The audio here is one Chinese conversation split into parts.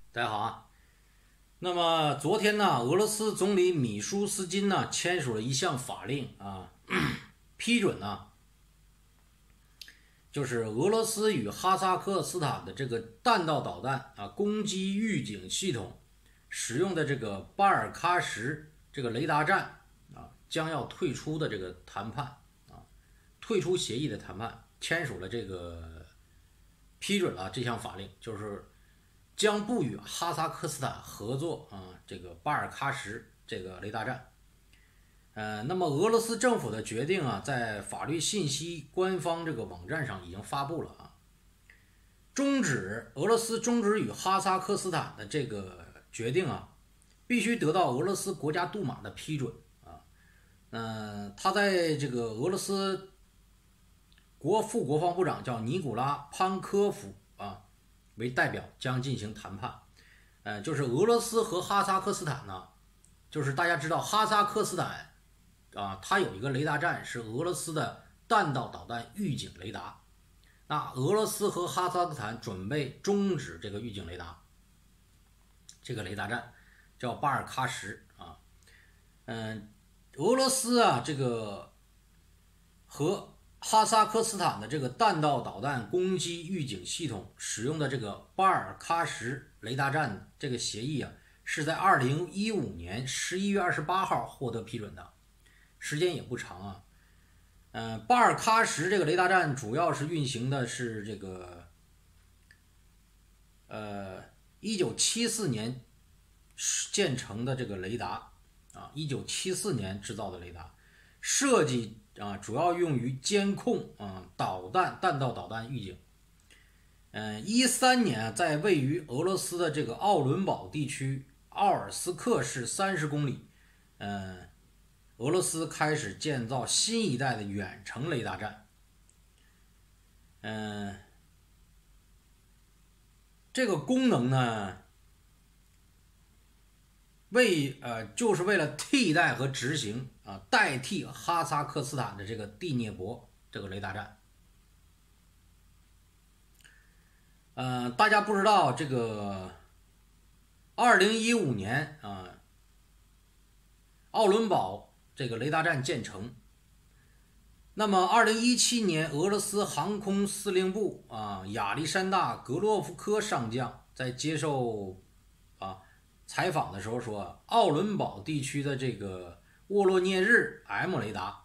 大家好啊。那么昨天呢，俄罗斯总理米舒斯金呢签署了一项法令啊，批准呢，就是俄罗斯与哈萨克斯坦的这个弹道导弹啊攻击预警系统使用的这个巴尔喀什这个雷达站啊将要退出的这个谈判啊，退出协议的谈判，签署了这个批准了这项法令，就是将不与哈萨克斯坦合作啊，这个巴尔喀什这个雷达站。那么俄罗斯政府的决定啊，在法律信息官方这个网站上已经发布了啊，俄罗斯终止与哈萨克斯坦的这个决定啊，必须得到俄罗斯国家杜马的批准啊。他在这个俄罗斯副国防部长叫尼古拉潘科夫啊为代表将进行谈判。就是俄罗斯和哈萨克斯坦呢，就是大家知道哈萨克斯坦啊，它有一个雷达站是俄罗斯的弹道导弹预警雷达。那俄罗斯和哈萨克斯坦准备终止这个预警雷达，这个雷达站叫巴尔喀什啊。俄罗斯啊，这个和哈萨克斯坦的这个弹道导弹攻击预警系统使用的这个巴尔喀什雷达站这个协议啊，是在2015年11月28号获得批准的，时间也不长啊。巴尔喀什这个雷达站主要是运行的是这个1974年建成的这个雷达啊，1974年制造的雷达，设计啊主要用于监控啊弹道导弹预警。13年在位于俄罗斯的这个奥伦堡地区奥尔斯克市30公里，俄罗斯开始建造新一代的远程雷达站。这个功能呢，就是为了替代和执行啊，代替哈萨克斯坦的这个第聂伯这个雷达站。大家不知道这个2015年啊，奥伦堡这个雷达站建成。那么2017年，俄罗斯航空司令部啊亚历山大·格洛夫科上将在接受采访的时候说，奥伦堡地区的这个沃罗涅日 M 雷达，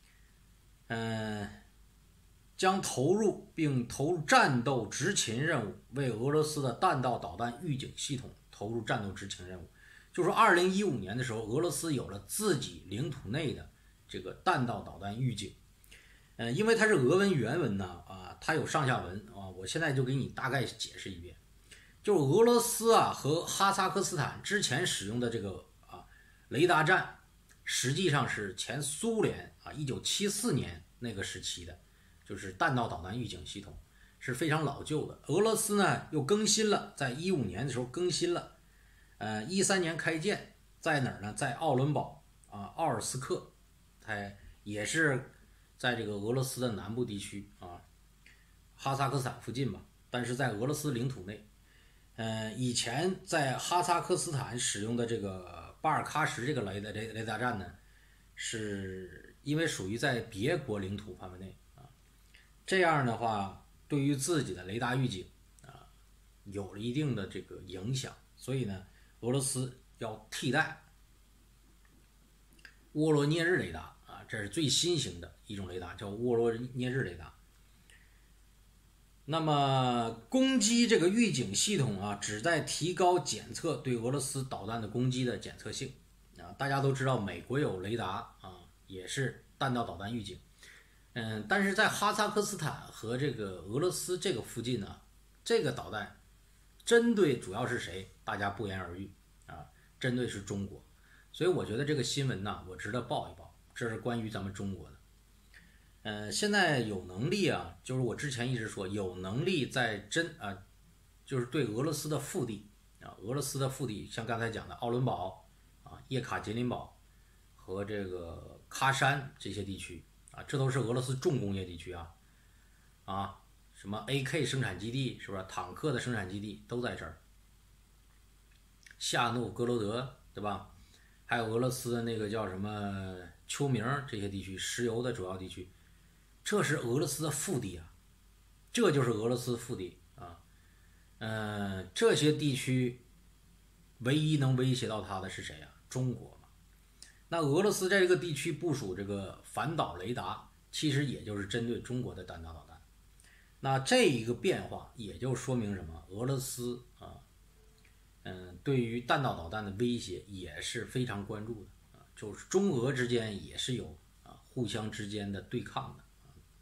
将投入战斗执勤任务，为俄罗斯的弹道导弹预警系统投入战斗执勤任务。就说2015年的时候，俄罗斯有了自己领土内的这个弹道导弹预警。因为它是俄文原文呢啊，它有上下文啊，我现在就给你大概解释一遍。就是俄罗斯啊和哈萨克斯坦之前使用的这个雷达站，实际上是前苏联啊1974年那个时期的，就是弹道导弹预警系统，是非常老旧的。俄罗斯呢又更新了，在15年的时候更新了，13年开建，在哪儿呢？在奥伦堡啊奥尔斯克，它也是在这个俄罗斯的南部地区啊，哈萨克斯坦附近吧，但是在俄罗斯领土内。以前在哈萨克斯坦使用的这个巴尔喀什这个雷达站呢，是因为属于在别国领土范围内啊，这样的话对于自己的雷达预警啊有了一定的这个影响，所以呢，俄罗斯要替代沃罗涅日雷达啊，这是最新型的一种雷达，叫沃罗涅日雷达。那么攻击这个预警系统啊，旨在提高检测对俄罗斯导弹的攻击的检测性啊。大家都知道，美国有雷达啊，也是弹道导弹预警。但是在哈萨克斯坦和这个俄罗斯这个附近呢，这个导弹针对主要是谁，大家不言而喻啊，针对是中国。所以我觉得这个新闻呢，我值得报一报，这是关于咱们中国的。现在有能力啊，就是我之前一直说有能力在就是对俄罗斯的腹地啊，俄罗斯的腹地，像刚才讲的奥伦堡啊、叶卡捷琳堡和这个喀山这些地区啊，这都是俄罗斯重工业地区啊，什么 AK 生产基地是不是？坦克的生产基地都在这儿。 夏诺格罗德，对吧？还有俄罗斯的那个叫什么丘明这些地区，石油的主要地区，这是俄罗斯的腹地啊，这就是俄罗斯腹地啊。这些地区唯一能威胁到它的是谁啊？中国嘛。那俄罗斯在这个地区部署这个反导雷达，其实也就是针对中国的弹道导弹。那这一个变化也就说明什么？俄罗斯啊，对于弹道导弹的威胁也是非常关注的啊，就是中俄之间也是有互相之间的对抗的。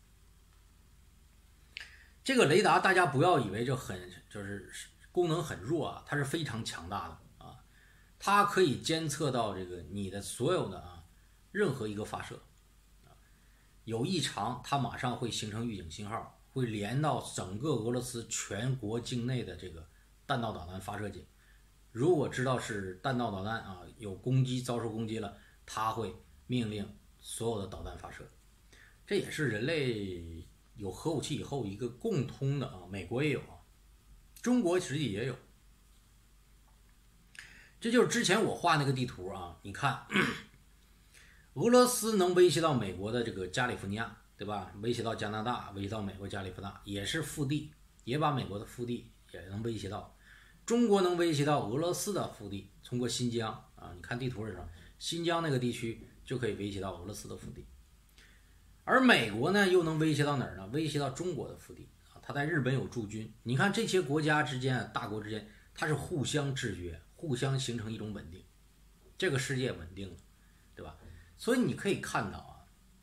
这个雷达大家不要以为就是功能很弱啊，它是非常强大的啊，它可以监测到这个你的所有的任何一个发射有异常，它马上会形成预警信号，会连到整个俄罗斯全国境内的这个弹道导弹发射井。如果知道是弹道导弹有攻击遭受攻击了，它会命令所有的导弹发射。这也是人类有核武器以后一个共通的美国也有中国实际也有。这就是之前我画那个地图你看俄罗斯能威胁到美国的这个加利福尼亚，对吧？威胁到加拿大，威胁到美国加利福尼亚，也是腹地，也把美国的腹地也能威胁到。中国能威胁到俄罗斯的腹地，通过新疆你看地图是什么？新疆那个地区就可以威胁到俄罗斯的腹地。而美国呢，又能威胁到哪儿呢？威胁到中国的腹地它在日本有驻军。你看这些国家之间大国之间，它是互相制约，互相形成一种稳定，这个世界稳定了，对吧？所以你可以看到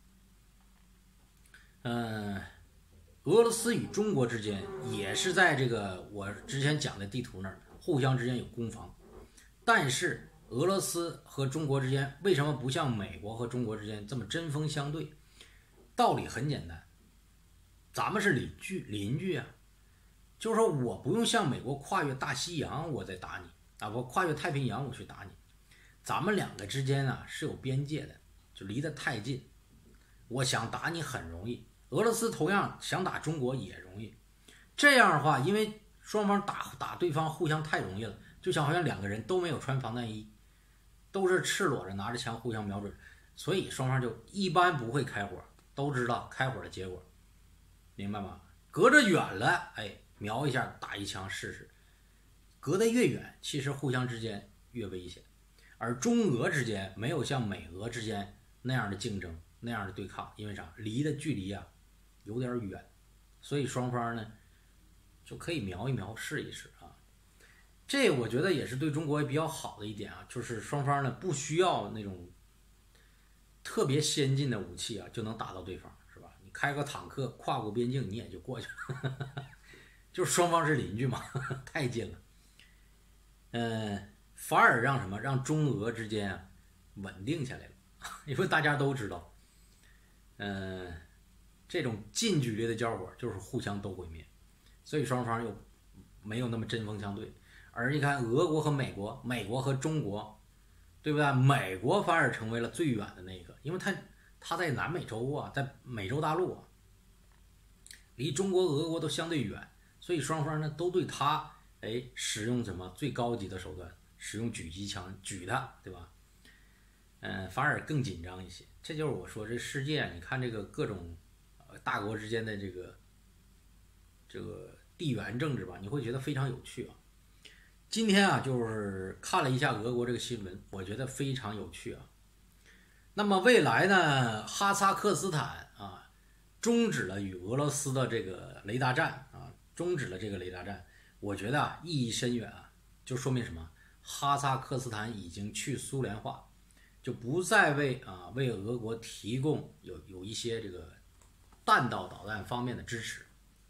俄罗斯与中国之间也是在这个我之前讲的地图那儿互相之间有攻防，但是俄罗斯和中国之间为什么不像美国和中国之间这么针锋相对？道理很简单，咱们是邻居啊，就是说我不用向美国跨越大西洋我再打你我跨越太平洋我去打你，咱们两个之间是有边界的，就离得太近，我想打你很容易，俄罗斯同样想打中国也容易。这样的话，因为双方打对方互相太容易了，就好像两个人都没有穿防弹衣，都是赤裸着拿着枪互相瞄准，所以双方就一般不会开火，都知道开火的结果，明白吗？隔着远了瞄一下打一枪试试，隔得越远其实互相之间越危险。而中俄之间没有像美俄之间那样的竞争，那样的对抗，因为啥？离的距离有点远，所以双方呢就可以瞄一瞄试一试这我觉得也是对中国比较好的一点就是双方呢不需要那种特别先进的武器就能打到对方，是吧？你开个坦克跨过边境你也就过去了就是双方是邻居嘛太近了。反而让什么？让中俄之间稳定下来了因为大家都知道这种近距离的交火就是互相都毁灭，所以双方又没有那么针锋相对。而你看俄国和美国，美国和中国，对不对？美国反而成为了最远的那个，因为它在南美洲在美洲大陆离中国俄国都相对远，所以双方呢都对它使用什么最高级的手段，使用狙击枪举它，对吧？反而更紧张一些。这就是我说这世界你看这个各种大国之间的这个地缘政治吧，你会觉得非常有趣今天就是看了一下俄国这个新闻，我觉得非常有趣那么未来呢，哈萨克斯坦终止了与俄罗斯的这个雷达战终止了这个雷达战，我觉得意义深远就说明什么？哈萨克斯坦已经去苏联化，就不再为俄国提供有一些这个弹道导弹方面的支持，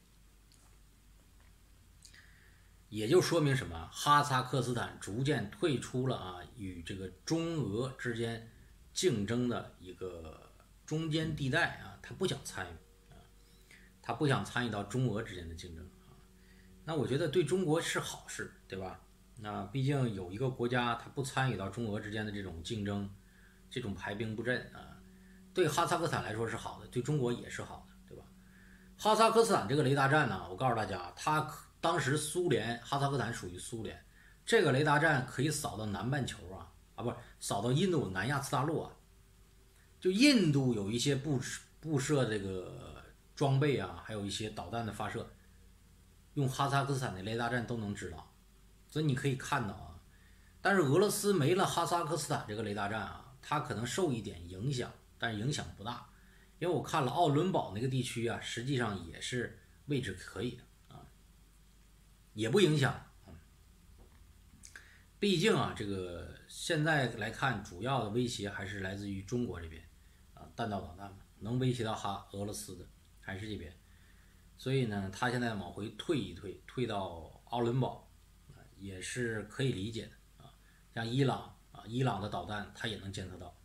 也就说明什么？哈萨克斯坦逐渐退出了与这个中俄之间竞争的一个中间地带他不想参与他不想参与到中俄之间的竞争那我觉得对中国是好事，对吧？那毕竟有一个国家他不参与到中俄之间的这种竞争，这种排兵布阵对哈萨克斯坦来说是好的，对中国也是好的，对吧？哈萨克斯坦这个雷达站我告诉大家，它当时苏联哈萨克斯坦属于苏联， 这个雷达站可以扫到南半球不是扫到印度南亚次大陆啊。就印度有一些布设这个装备还有一些导弹的发射，用哈萨克斯坦的雷达站都能知道，所以你可以看到但是俄罗斯没了哈萨克斯坦这个雷达站它可能受一点影响，但是影响不大，因为我看了奥伦堡那个地区实际上也是位置可以的也不影响。毕竟这个现在来看，主要的威胁还是来自于中国这边弹道导弹嘛，能威胁到俄罗斯的还是这边，所以呢，他现在往回退一退，退到奥伦堡也是可以理解的像伊朗的导弹它也能监测到。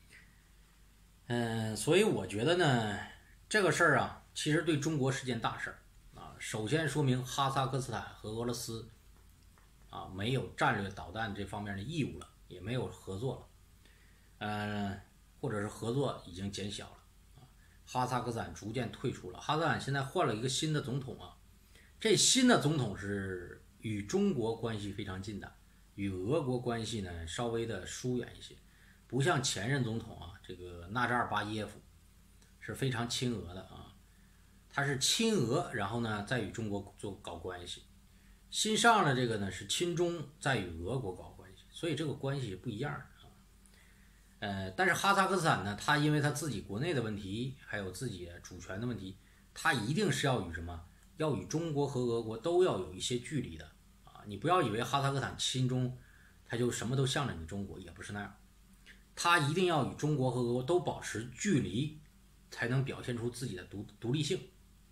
所以我觉得呢，这个事儿其实对中国是件大事儿首先说明哈萨克斯坦和俄罗斯没有战略导弹这方面的义务了，也没有合作了，或者是合作已经减小了哈萨克斯坦逐渐退出了。哈萨克斯坦现在换了一个新的总统这新的总统是与中国关系非常近的，与俄国关系呢稍微的疏远一些，不像前任总统这个纳扎尔巴耶夫是非常亲俄的他是亲俄，然后呢再与中国搞关系。新上的这个呢是亲中，再与俄国搞关系，所以这个关系是不一样的但是哈萨克斯坦呢，他因为他自己国内的问题，还有自己的主权的问题，他一定是要与什么？要与中国和俄国都要有一些距离的你不要以为哈萨克斯坦亲中，他就什么都向着你中国，也不是那样。他一定要与中国和俄国都保持距离，才能表现出自己的独立性。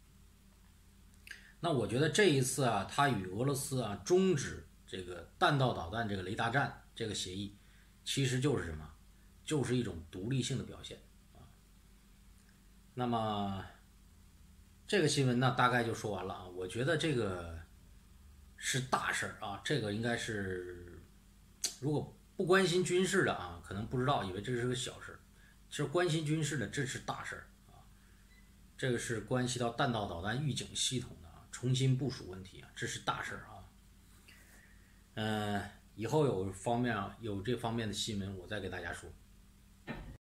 那我觉得这一次他与俄罗斯终止这个弹道导弹这个雷达站这个协议，其实就是什么？就是一种独立性的表现那么这个新闻呢，大概就说完了我觉得这个是大事这个应该是，如果不关心军事的可能不知道，以为这是个小事，其实关心军事的这是大事这个是关系到弹道导弹预警系统的重新部署问题这是大事以后有这方面的新闻我再给大家说。